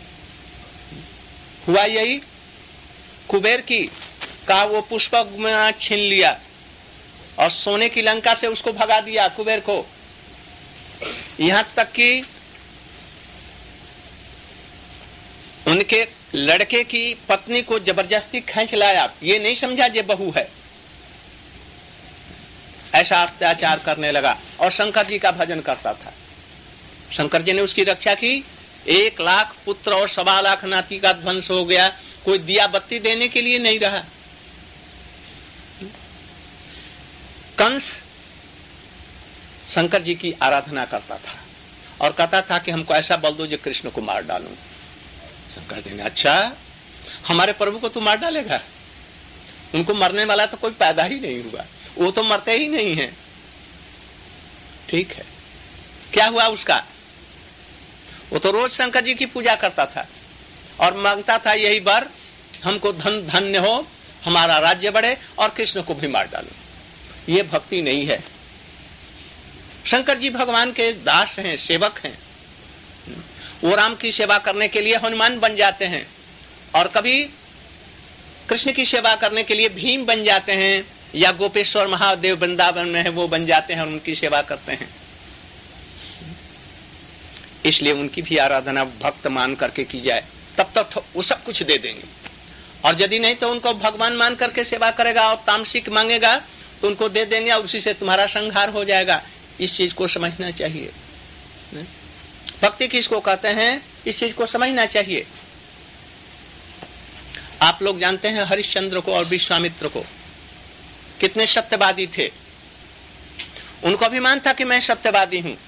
हुआ यही, कुबेर की का वो पुष्पक छीन लिया और सोने की लंका से उसको भगा दिया कुबेर को। यहां तक कि उनके लड़के की पत्नी को जबरदस्ती खींच लाया। ये नहीं समझा ये बहू है, ऐसा अत्याचार करने लगा और शंकर जी का भजन करता था। शंकर जी ने उसकी रक्षा की। 1 लाख पुत्र और 1.25 लाख नाती का ध्वंस हो गया। कोई दिया बत्ती देने के लिए नहीं रहा। कंस शंकर जी की आराधना करता था और कहता था कि हमको ऐसा बल दो जो कृष्ण को मार डालूं। शंकर जी ने, अच्छा हमारे प्रभु को तू मार डालेगा? उनको मरने वाला तो कोई पैदा ही नहीं हुआ, वो तो मरते ही नहीं है। ठीक है, क्या हुआ उसका? वो तो रोज शंकर जी की पूजा करता था और मांगता था यही वर, हमको धन धन्य हो, हमारा राज्य बढ़े और कृष्ण को भी मार डालो। ये भक्ति नहीं है। शंकर जी भगवान के दास हैं, सेवक हैं। वो राम की सेवा करने के लिए हनुमान बन जाते हैं और कभी कृष्ण की सेवा करने के लिए भीम बन जाते हैं, या गोपेश्वर महादेव वृंदावन में है वो बन जाते हैं और उनकी सेवा करते हैं। इसलिए उनकी भी आराधना भक्त मान करके की जाए, तब तक वो सब कुछ दे देंगे। और यदि नहीं तो उनको भगवान मान करके सेवा करेगा और तामसिक मांगेगा तो उनको दे देंगे और उसी से तुम्हारा संहार हो जाएगा। इस चीज को समझना चाहिए। भक्ति किसको कहते हैं, इस चीज को समझना चाहिए। आप लोग जानते हैं हरिश्चंद्र को और विश्वामित्र को, कितने सत्यवादी थे। उनको अभिमान था कि मैं सत्यवादी हूं।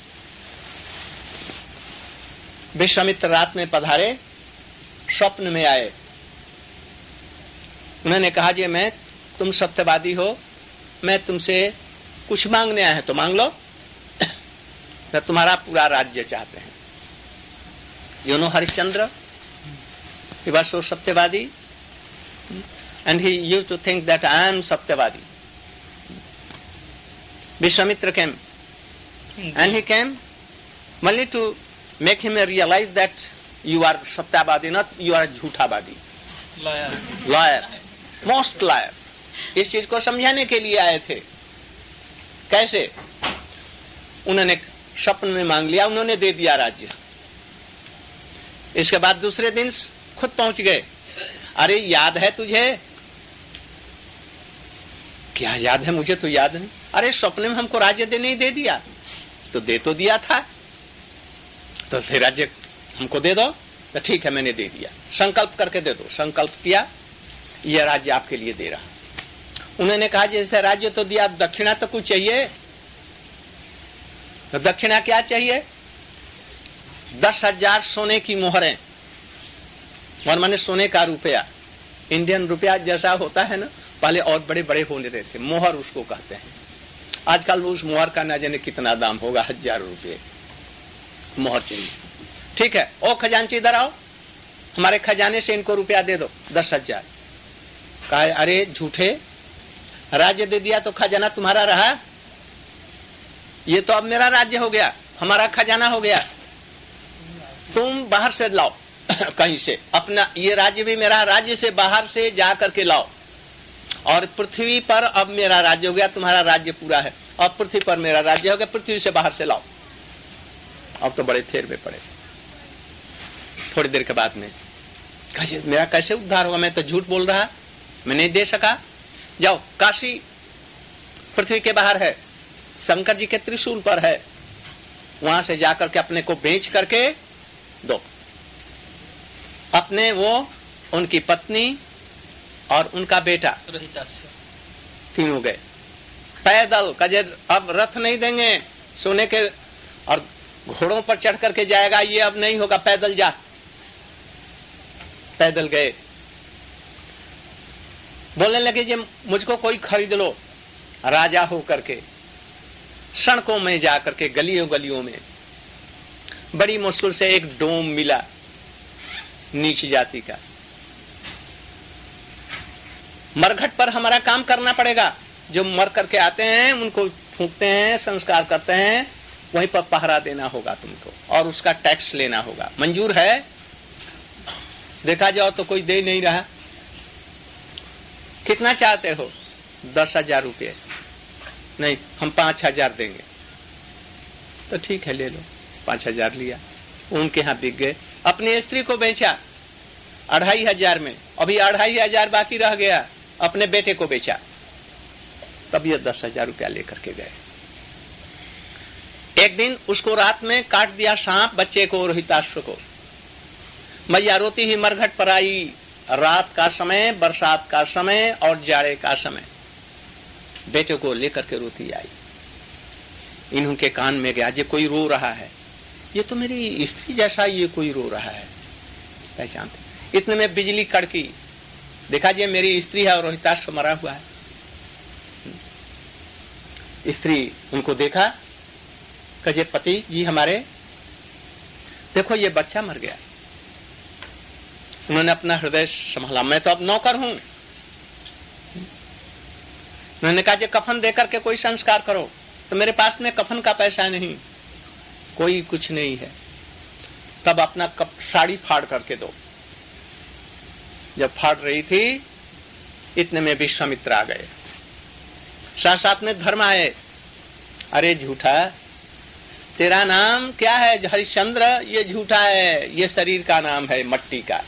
विश्वामित्र रात में पधारे, स्वप्न में आए। उन्होंने कहा, जी मैं, तुम सत्यवादी हो, मैं तुमसे कुछ मांगने आए हैं तो मांग लो, तो तुम्हारा पूरा राज्य चाहते हैं। You know Harishchandra? He was so Satyavadi, and he used to think that I am Satyavadi. Vishwamitra came, and he came only to make him realize that you are Satyavadi, not you are Jhutavadi. Lawyer. Most liar. इस चीज को समझाने के लिए आए थे। कैसे? उन्होंने स्वप्न में मांग लिया, उन्होंने दे दिया राज्य। इसके बाद दूसरे दिन खुद पहुंच गए। अरे याद है तुझे? क्या याद है? मुझे तो याद नहीं। अरे स्वप्न में हमको राज्य नहीं दे दिया? तो दिया था, तो फिर राज्य हमको दे दो। तो ठीक है, मैंने दे दिया, संकल्प करके दे दो। संकल्प किया, यह राज्य आपके लिए दे रहा। उन्होंने कहा जैसे राज्य तो दिया, दक्षिणा तो कुछ चाहिए। तो दक्षिणा क्या चाहिए? 10,000 सोने की मोहरें। और माने सोने का रुपया, इंडियन रुपया जैसा होता है ना, पहले और बड़े बड़े होने रहते, मोहर उसको कहते हैं। आजकल उस मोहर का ना जाने कितना दाम होगा, 1,000 रुपये मोहर चाहिए। ठीक है, ओ खजांची इधर आओ, हमारे खजाने से इनको रुपया दे दो 10,000। कहा अरे झूठे, राज्य दे दिया तो खजाना तुम्हारा रहा? ये तो अब मेरा राज्य हो गया, हमारा खजाना हो गया। तुम बाहर से लाओ कहीं से अपना, ये राज्य भी मेरा, राज्य से बाहर से जा करके लाओ। और पृथ्वी पर अब मेरा राज्य हो गया, तुम्हारा राज्य पूरा है। अब पृथ्वी पर मेरा राज्य हो गया, पृथ्वी से बाहर से लाओ। अब तो बड़े फेर में पड़े। थोड़ी देर के बाद में मेरा कैसे उद्धार होगा? मैं तो झूठ बोल रहा, मैं नहीं दे सका। जाओ, काशी पृथ्वी के बाहर है, शंकर जी के त्रिशूल पर है, वहां से जाकर के अपने को बेच करके दो। अपने, वो, उनकी पत्नी और उनका बेटा, तीनों गए पैदल। कजे अब रथ नहीं देंगे सोने के और घोड़ों पर चढ़ करके जाएगा, ये अब नहीं होगा, पैदल जा। पैदल गए, बोलने लगे जे मुझको कोई खरीद लो, राजा हो करके। सड़कों में जाकर के, गलियों गलियों में बड़ी मुश्किल से एक डोम मिला, नीच जाति का। मरघट पर हमारा काम करना पड़ेगा। जो मर करके आते हैं उनको फूंकते हैं, संस्कार करते हैं, वहीं पर पहरा देना होगा तुमको और उसका टैक्स लेना होगा। मंजूर है? देखा जाओ तो कोई दे नहीं रहा। कितना चाहते हो? 10,000 रुपये। नहीं, हम 5,000 देंगे। तो ठीक है, ले लो। 5,000 लिया, उनके यहां बिक गए। अपनी स्त्री को बेचा 2,500 में, अभी 2,500 बाकी रह गया, अपने बेटे को बेचा। तब ये 10,000 रुपया लेकर के गए। एक दिन उसको रात में काट दिया सांप, बच्चे को, रोहिताश्व को। मैया रोती ही मरघट पर आई। रात का समय, बरसात का समय और जाड़े का समय, बेटे को लेकर के रोती आई। इन्हों के कान में गया, ये कोई रो रहा है, ये तो मेरी स्त्री जैसा ये कोई रो रहा है, पहचानते। इतने में बिजली कड़की, देखा जी मेरी स्त्री है और रोहिताश्व मरा हुआ है। स्त्री उनको देखा, कहे पति जी हमारे, देखो ये बच्चा मर गया। उन्होंने अपना हृदय संभाला, मैं तो अब नौकर हूं। उन्होंने कहा कफन देकर के कोई संस्कार करो। तो मेरे पास में कफन का पैसा नहीं, कोई कुछ नहीं है। तब अपना साड़ी फाड़ करके दो। जब फाड़ रही थी, इतने में विश्वामित्र आ गए, साथ साथ में धर्म आए। अरे झूठा, तेरा नाम क्या है? हरिश्चंद्र। ये झूठा है, ये शरीर का नाम है, मट्टी का।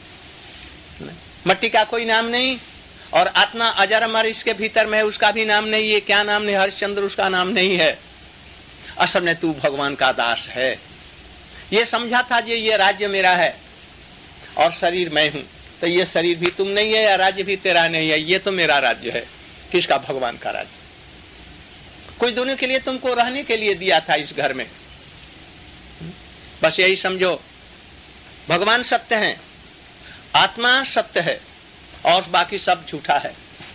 मट्टी का कोई नाम नहीं, और आत्मा अजर अमर इसके भीतर में है, उसका भी नाम नहीं। ये क्या नाम नहीं? हरिश्चंद्र उसका नाम नहीं है। असल में तू भगवान का दास है। ये समझा था ये राज्य मेरा है और शरीर मैं हूं। तो ये शरीर भी तुम नहीं है, या राज्य भी तेरा नहीं है, ये तो मेरा राज्य है। किसका? भगवान का राज्य। कुछ दिनों के लिए तुमको रहने के लिए दिया था इस घर में। बस यही समझो, भगवान सत्य है, आत्मा सत्य है, और बाकी सब झूठा है।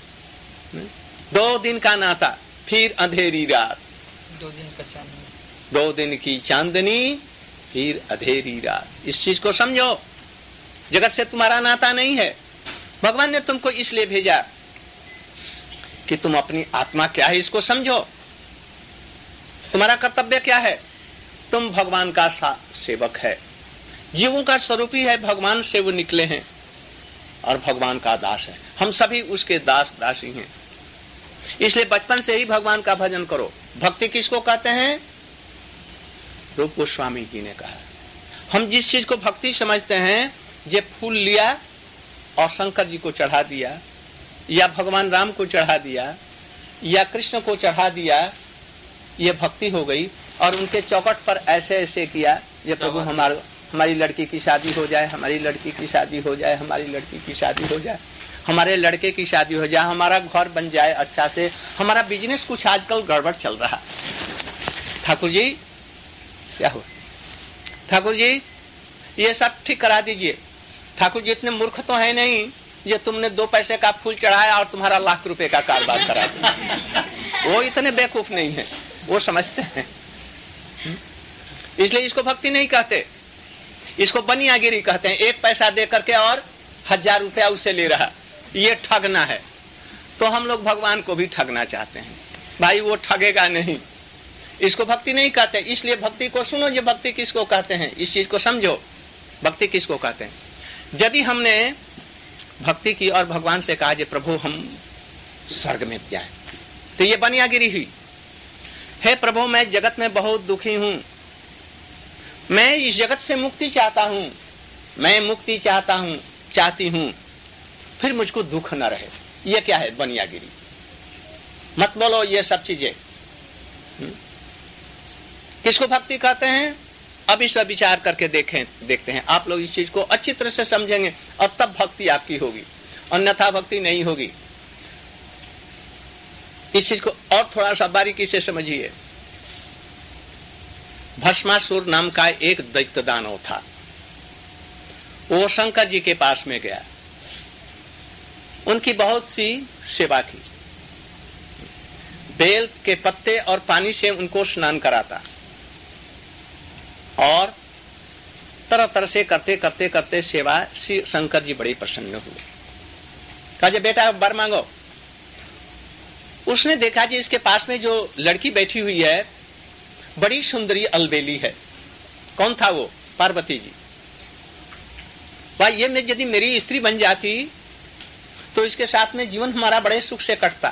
2 दिन का नाता, फिर अंधेरी रात। 2 दिन का चांदनी, 2 दिन की चांदनी, फिर अंधेरी रात। इस चीज को समझो, जगत से तुम्हारा नाता नहीं है। भगवान ने तुमको इसलिए भेजा कि तुम अपनी आत्मा क्या है इसको समझो। तुम्हारा कर्तव्य क्या है? तुम भगवान का सेवक है। जीवों का स्वरूप ही है भगवान, से वो निकले हैं। और भगवान का दास है। हम सभी उसके दास दासी हैं। इसलिए बचपन से ही भगवान का भजन करो। भक्ति किसको कहते हैं? रूप गोस्वामी जी ने कहा। हम जिस चीज को भक्ति समझते हैं, ये फूल लिया और शंकर जी को चढ़ा दिया, या भगवान राम को चढ़ा दिया, या कृष्ण को चढ़ा दिया, ये भक्ति हो गई। और उनके चौकट पर ऐसे ऐसे किया, ये प्रभु हमारी लड़की की शादी हो जाए, हमारी लड़की की शादी हो जाए, हमारी लड़की की शादी हो जाए, हमारे लड़के की शादी हो जाए, हमारा घर बन जाए अच्छा से, हमारा बिजनेस कुछ आजकल गड़बड़ चल रहा। ठाकुर जी क्या हो? ठाकुर जी ये सब ठीक करा दीजिए। ठाकुर जी इतने मूर्ख तो है नहीं ये तुमने 2 पैसे का फूल चढ़ाया और तुम्हारा लाख रुपए का कारोबार करा दिया। वो इतने बेवकूफ नहीं है, वो समझते हैं। इसलिए इसको भक्ति नहीं कहते, इसको बनियागिरी कहते हैं। 1 पैसा दे करके और 1000 रुपया उससे ले रहा, ये ठगना है। तो हम लोग भगवान को भी ठगना चाहते हैं। भाई वो ठगेगा नहीं, इसको भक्ति नहीं कहते। इसलिए भक्ति को सुनो, ये भक्ति किसको कहते हैं, इस चीज को समझो। भक्ति किसको कहते हैं? यदि हमने भक्ति की और भगवान से कहा, प्रभु हम स्वर्ग में जाएं, तो ये बनियागिरी हुई। हे प्रभु मैं जगत में बहुत दुखी हूं, मैं इस जगत से मुक्ति चाहता हूं, मैं मुक्ति चाहती हूं, फिर मुझको दुख न रहे। ये क्या है? बनियागिरी। मत बोलो ये सब चीजें। किसको भक्ति कहते हैं? अब इस पर विचार करके देखते हैं। आप लोग इस चीज को अच्छी तरह से समझेंगे और तब भक्ति आपकी होगी, अन्यथा भक्ति नहीं होगी। इस चीज को और थोड़ा सा बारीकी से समझिए। भस्मासुर नाम का एक दैत्य दानव था। वो शंकर जी के पास में गया, उनकी बहुत सी सेवा की, बेल के पत्ते और पानी से उनको स्नान कराता और तरह तरह से करते सेवा। श्री शंकर जी बड़े प्रसन्न हुए। कहा बेटा वर मांगो। उसने देखा जी इसके पास में जो लड़की बैठी हुई है बड़ी सुंदरी अलबेली है। कौन था वो? पार्वती जी। भाई ये यदि मेरी स्त्री बन जाती तो इसके साथ में जीवन हमारा बड़े सुख से कटता।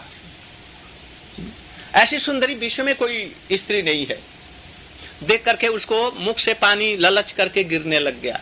ऐसी सुंदरी विश्व में कोई स्त्री नहीं है। देख करके उसको मुख से पानी ललच करके गिरने लग गया।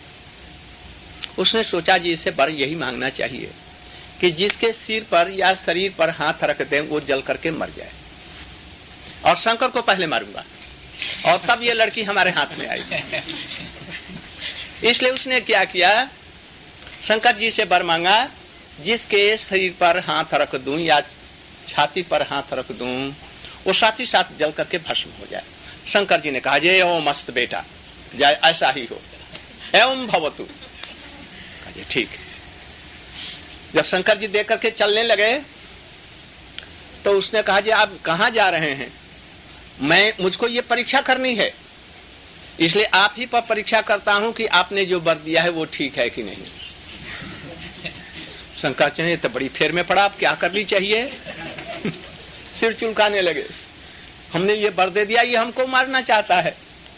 उसने सोचा जी इससे वर यही मांगना चाहिए कि जिसके सिर पर या शरीर पर हाथ रख दें वो जल करके मर जाए, और शंकर को पहले मारूंगा और तब ये लड़की हमारे हाथ में आई। इसलिए उसने क्या किया, शंकर जी से वर मांगा जिसके शरीर पर हाथ रख दूं या छाती पर हाथ रख दूं वो साथ ही साथ जल करके भस्म हो जाए। शंकर जी ने कहा जय ओम मस्त बेटा, जय ऐसा ही हो, एवं भवतु। ठीक। जब शंकर जी देख करके चलने लगे तो उसने कहा जी आप कहां जा रहे हैं? मुझको ये परीक्षा करनी है, इसलिए आप ही पर परीक्षा करता हूं कि आपने जो वर दिया है वो ठीक है कि नहीं। शंकराचार्य तो बड़ी फेर में पड़ा, आप क्या करनी चाहिए? सिर चुलकाने लगे। हमने ये वर दे दिया, ये हमको मारना चाहता है।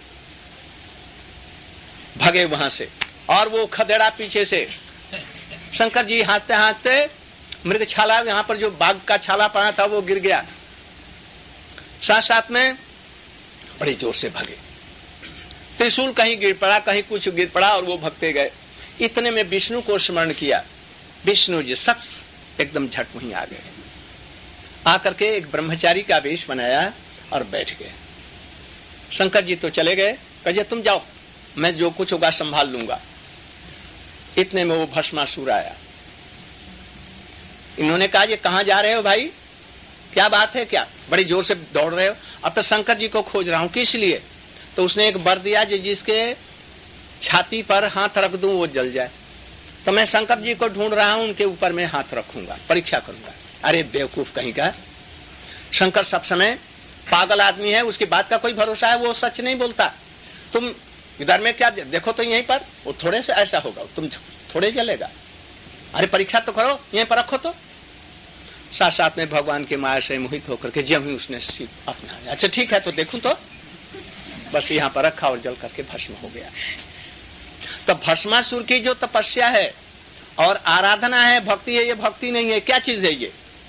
भगे वहां से और वो खदेड़ा पीछे से। शंकर जी हाथते हाथते मृग छाला, यहां पर जो बाघ का छाला पड़ा था वो गिर गया। साथ साथ में बड़े जोर से भगे। त्रिशूल कहीं गिर पड़ा, कहीं कुछ गिर पड़ा और वो भगते गए। इतने में विष्णु को स्मरण किया। विष्णु जी सच एकदम झट वहीं आ गए। आकर के एक ब्रह्मचारी का वेश बनाया और बैठ गए। शंकर जी तो चले गए, कहे तुम जाओ, मैं जो कुछ होगा संभाल लूंगा। इतने में वो भस्मासुर आया। इन्होंने कहा ये कहां जा रहे हो भाई, क्या बात है, क्या बड़ी जोर से दौड़ रहे हो? अब तो शंकर जी को खोज रहा हूं। किस लिए? तो उसने एक वर दिया जिसके छाती पर हाथ रख दूं वो जल जाए। तो मैं शंकर जी को ढूंढ रहा हूं, उनके ऊपर मैं हाथ रखूंगा, परीक्षा करूंगा। अरे बेवकूफ कहीं का, शंकर सब समय पागल आदमी है, उसकी बात का कोई भरोसा है? वो सच नहीं बोलता। तुम इधर में क्या देखो तो यहीं पर वो थोड़े से ऐसा होगा, तुम थोड़े जलेगा। अरे परीक्षा तो करो, यहीं पर रखो। तो साथ साथ में भगवान की माया से मोहित होकर के जब ही उसने अपना, अच्छा ठीक है तो देखूं, तो बस यहां पर रखा और जल करके भस्म हो गया। तो भस्मासुर की जो तपस्या है और आराधना है, भक्ति है, ये भक्ति नहीं है। क्या चीज है ये?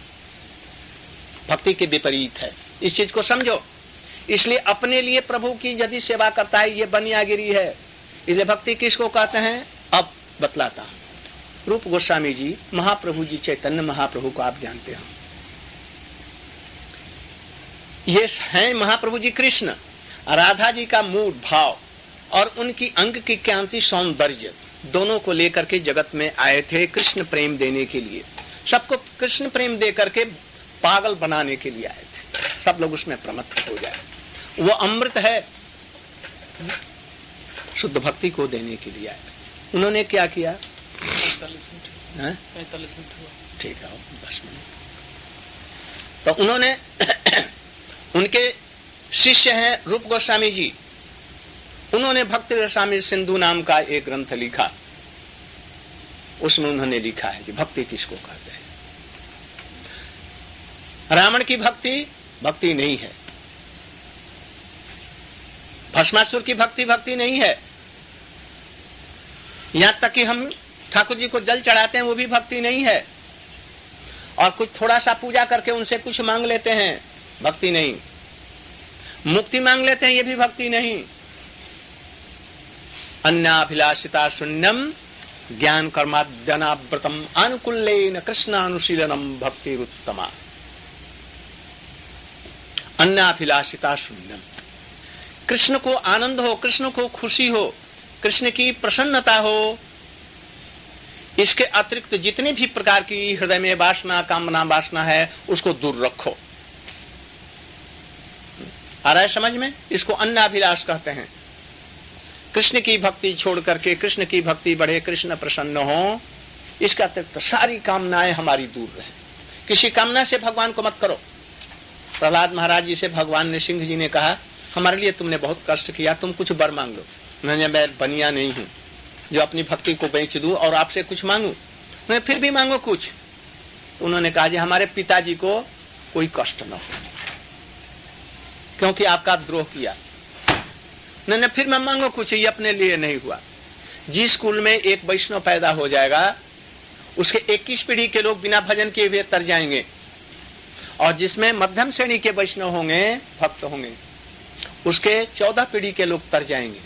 भक्ति के विपरीत है। इस चीज को समझो। इसलिए अपने लिए प्रभु की यदि सेवा करता है, ये बनियागिरी है। इसलिए भक्ति किसको कहते हैं अब बतलाता हूं। रूप गोस्वामी जी, महाप्रभु जी, चैतन्य महाप्रभु को आप जानते हो, ये हैं महाप्रभु जी कृष्ण। राधा जी का मूड भाव और उनकी अंग की कांति सौंदर्य दोनों को लेकर के जगत में आए थे, कृष्ण प्रेम देने के लिए। सबको कृष्ण प्रेम दे करके पागल बनाने के लिए आए थे, सब लोग उसमें प्रमत्त हो जाए। वो अमृत है, शुद्ध भक्ति को देने के लिए आए। उन्होंने क्या किया? 45 मिनट हुआ, ठीक है, 10 मिनट। तो उन्होंने उनके शिष्य हैं रूप गोस्वामी जी, उन्होंने भक्ति रसामृत सिंधु नाम का एक ग्रंथ लिखा। उसमें उन्होंने लिखा है कि भक्ति किसको कहते हैं। रावण की भक्ति भक्ति नहीं है, भस्मासुर की भक्ति भक्ति नहीं है, यहां तक कि हम ठाकुर जी को जल चढ़ाते हैं वो भी भक्ति नहीं है, और कुछ थोड़ा सा पूजा करके उनसे कुछ मांग लेते हैं, भक्ति नहीं। मुक्ति मांग लेते हैं, ये भी भक्ति नहीं। अन्नाभिलाषिता शून्यम ज्ञान कर्माद्यनाव्रतम अनुकूलेन कृष्णानुशीलनम भक्तिरुत्तमा। अन्नाभिलाषिता शून्यम, कृष्ण को आनंद हो, कृष्ण को खुशी हो, कृष्ण की प्रसन्नता हो, इसके अतिरिक्त जितने भी प्रकार की हृदय में वासना, कामना, वासना है उसको दूर रखो। आ रहा है समझ में? इसको अन्नाभिलाष कहते हैं। कृष्ण की भक्ति छोड़ करके कृष्ण की भक्ति बढ़े, कृष्ण प्रसन्न हो, इसका अतिरिक्त सारी कामनाएं हमारी दूर रहे। किसी कामना से भगवान को मत करो। प्रहलाद महाराज जी से भगवान ने, सिंह जी ने कहा, हमारे लिए तुमने बहुत कष्ट किया, तुम कुछ वर मांग लो। मैंने, मैं बनिया नहीं हूं जो अपनी भक्ति को बेच दूं और आपसे कुछ मांगू, मैं फिर भी मांगो कुछ। तो उन्होंने कहा जी हमारे पिताजी को कोई कष्ट न हो, क्योंकि आपका द्रोह किया। मैंने फिर मैं मांगो कुछ, ये अपने लिए नहीं हुआ। जिस स्कूल में एक वैष्णव पैदा हो जाएगा, उसके 21 पीढ़ी के लोग बिना भजन किए हुए तर जाएंगे, और जिसमें मध्यम श्रेणी के वैष्णव होंगे, भक्त होंगे, उसके 14 पीढ़ी के लोग तर जाएंगे।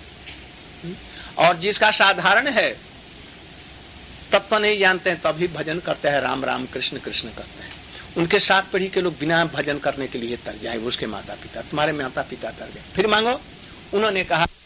और जिसका साधारण है, तत्व नहीं जानते हैं, तभी भजन करते हैं, राम राम कृष्ण कृष्ण करते हैं, उनके 7 पीढ़ी के लोग बिना भजन करने के लिए तर जाए। उसके माता पिता, तुम्हारे माता पिता तर गए, फिर मांगो। उन्होंने कहा